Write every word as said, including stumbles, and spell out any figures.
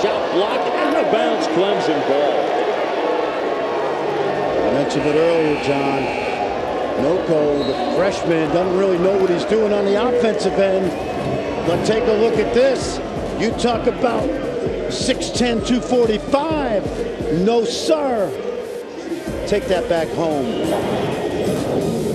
shot blocked, and a bounce Clemson ball. I mentioned it earlier, John. Nnoko, the freshman, doesn't really know what he's doing on the offensive end. But take a look at this. You talk about six ten, two forty-five. No, sir. Take that back home.